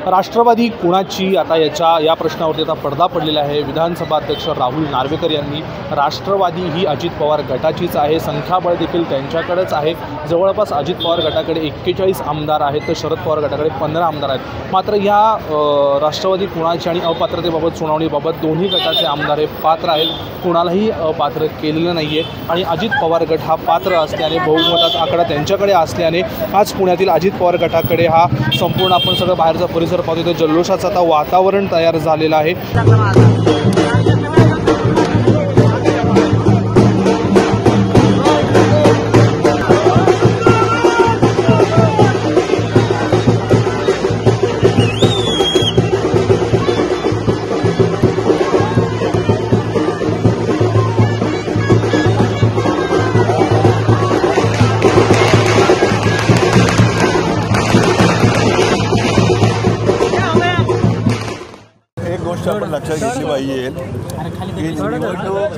राष्ट्रवादी कोणाची आता या प्रश्नावरती आता पडदा पडलेला आहे। विधानसभा अध्यक्ष राहुल नार्वेकर यांनी राष्ट्रवादी ही अजित पवार गटाचीच आहे, संख्याबळ देखील त्यांच्याकडेच आहे। जवळपास अजित पवार गटाकडे 41 आमदार आहेत तर शरद पवार गटाकडे 15 आमदार आहेत। मात्र या राष्ट्रवादी कोणाची आणि अपात्रतेबाबत सुनावणीबाबत दोन्ही गटाचे आमदार हे पात्र आहेत, कोणालाही अपात्र केलेलं नाही आहे। आणि अजित पवार गट हा पात्र असल्याने बहुमताचा आकडा त्यांच्याकडे असल्याने आज पुण्यातील अजित पवार गटाकडे हा संपूर्ण आपण सगळं बाहेरचा परिसर पाहतो तर जल्लोषाचं आता वातावरण तयार झालेलं आहे। आपण लक्षात घेतली पाहिजे की निवडणूक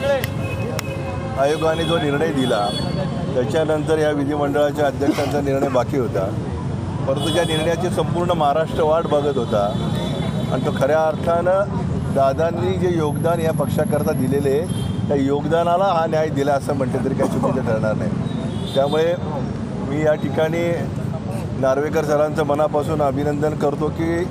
आयोगाने जो निर्णय दिला त्याच्यानंतर या विधिमंडळाच्या अध्यक्षांचा निर्णय बाकी होता, परंतु त्या निर्णयाची संपूर्ण महाराष्ट्र वाट बघत होता आणि तो खऱ्या अर्थानं दादांनी जे योगदान या पक्षाकरता दिलेले त्या योगदानाला हा न्याय दिला असं म्हटलं तरी काही चुकीचं ठरणार नाही। त्यामुळे मी या ठिकाणी नार्वेकर सरांचं मनापासून अभिनंदन करतो की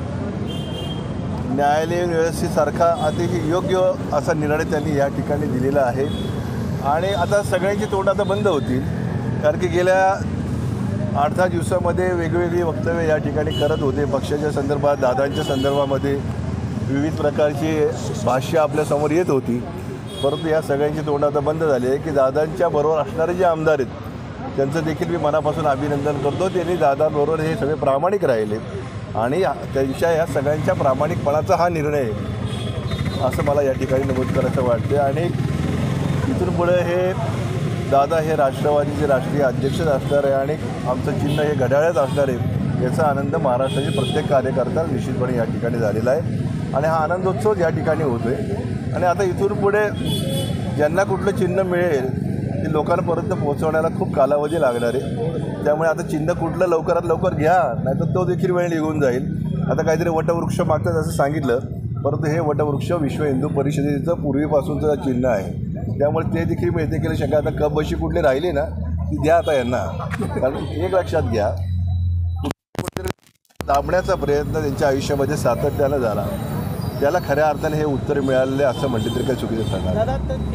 न्यायालयीन व्यवस्थेसारखा अतिशय योग्य असा निर्णय त्यांनी या ठिकाणी दिलेला आहे। आणि आता सगळ्यांची तोंड आता बंद होतील, कारण की गेल्या 8-10 दिवसामध्ये वेगवेगळी वक्तव्य या ठिकाणी करत होते। पक्षाच्या संदर्भात दादांच्या संदर्भामध्ये विविध प्रकारची भाष्य आपल्यासमोर येत होती, परंतु या सगळ्यांची तोंड आता बंद झाली आहे की दादांच्या बरोबर असणारे जे आमदार आहेत त्यांचं देखील मी मनापासून अभिनंदन करतो। त्यांनी दादांबरोबर हे सगळे प्रामाणिक राहिले आणि त्यांच्या या सगळ्यांच्या प्रामाणिकपणाचा हा निर्णय असं मला या ठिकाणी नमूद करायचं वाटते। आणि इथून पुढे हे दादा हे राष्ट्रवादीचे राष्ट्रीय अध्यक्षच असणार आहे आणि आमचं चिन्ह हे घड्याळच असणार आहे, याचा आनंद महाराष्ट्राचे प्रत्येक कार्यकर्ता निश्चितपणे या ठिकाणी झालेला आहे आणि हा आनंदोत्सव या ठिकाणी होतो आहे। आणि आता इथून पुढे ज्यांना कुठलं चिन्ह मिळेल ते लोकांपर्यंत पोहोचवण्याला खूप कालावधी लागणार आहे। त्यामुळे आता चिन्ह कुठलं लवकरात लवकर घ्या, नाहीतर तो देखील वेळ निघून जाईल। आता काहीतरी वटवृक्ष मागतात असं सांगितलं, परंतु हे वटवृक्ष विश्व हिंदू परिषदेचं पूर्वीपासूनचं चिन्ह आहे, त्यामुळे ते देखील मिळते केलं शक्य। आता कप बशी कुठली राहिली ना ती द्या आता यांना, कारण एक लक्षात घ्या दाबण्याचा प्रयत्न त्यांच्या आयुष्यामध्ये सातत्यानं झाला, त्याला खऱ्या अर्थाने हे उत्तर मिळालेले असं म्हटलं तरी काही चुकीचं ठरणार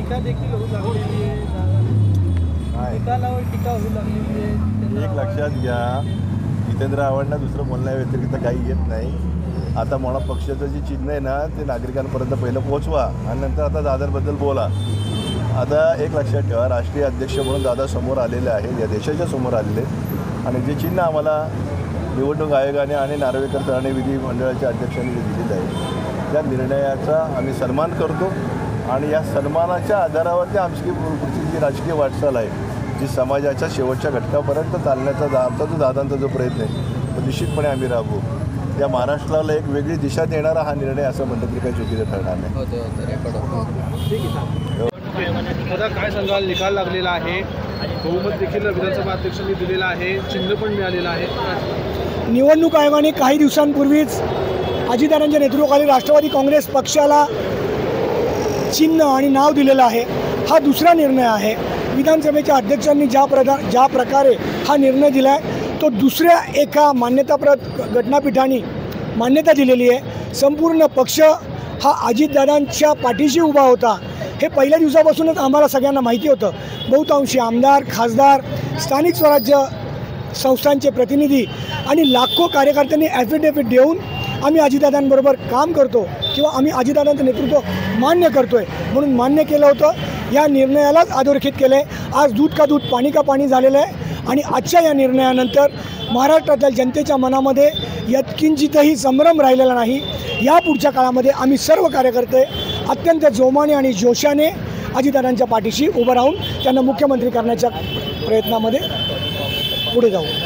एक लक्षात घ्या। जितेंद्र आव्हाडांना दुसरं बोलण्या व्यतिरिक्त काही येत नाही। आता म्हणा पक्षाचं जे चिन्ह आहे ना ते नागरिकांपर्यंत पहिलं पोहोचवा आणि नंतर आता दादांबद्दल बोला। आता एक लक्षात ठेवा, राष्ट्रीय अध्यक्ष म्हणून दादा समोर आलेले आहेत, या देशाच्या समोर आलेले, आणि जे चिन्ह आम्हाला निवडणूक आयोगाने आणि नार्वेकर सरांनी विधिमंडळाच्या अध्यक्षांनी जे दिलेलं आहे त्या निर्णयाचा आम्ही सन्मान करतो आणि या सन्मानाच्या आधारावरती आमची पुढची जी राजकीय वाटचाल आहे जी समाजाच्या शेवटच्या घटकापर्यंत चालण्याचा आमचा जो दादांचा जो प्रयत्न आहे तो निश्चितपणे आम्ही राबवू। या महाराष्ट्राला एक वेगळी दिशा देणारा हा निर्णय असं म्हटलं तरी काही चुकीचं ठरणार नाही। दादा काय सांगाल, निकाल लागलेला आहे, बहुमत देखील विधानसभा अध्यक्षांनी दिलेलं आहे, चिन्ह पण मिळालेलं आहे। निवडणूक आयोगाने काही दिवसांपूर्वीच अजितदादांच्या नेतृत्वाखाली राष्ट्रवादी काँग्रेस पक्षाला चिन्ह आणि नाव दिलेलं आहे। हा दुसरा निर्णय आहे। विधानसभेच्या अध्यक्षांनी ज्या प्रकारे हा निर्णय दिला आहे तो दुसऱ्या एका मान्यताप्राप्त घटनापीठाने मान्यता दिलेली आहे। संपूर्ण पक्ष हा अजितदादांच्या पाठीशी उभा होता हे पहिल्या दिवसापासूनच आम्हाला सगळ्यांना माहिती होतं। बहुतांशी आमदार, खासदार, स्थानिक स्वराज्य संस्थांचे प्रतिनिधी आणि लाखो कार्यकर्त्यांनी ॲफिडेव्हिट देऊन आम्ही अजितदादांबरोबर काम करतो किंवा आम्ही अजितदादांचं नेतृत्व मान्य करतो आहे म्हणून मान्य केलं होतं। या निर्णयालाच अधोरेखित केलं आहे। आज दूध का दूध पाणी का पाणी झालेलं आहे आणि आजच्या या निर्णयानंतर महाराष्ट्रातील जनतेच्या मनामध्ये यत्किंचितही संभ्रम राहिलेला नाही। या पुढच्या काळामध्ये आम्ही सर्व कार्यकर्ते अत्यंत जोमाने आणि जोशाने अजितदादांच्या पाठीशी उभं राहून त्यांना मुख्यमंत्री करण्याच्या प्रयत्नामध्ये पुढे जाऊ।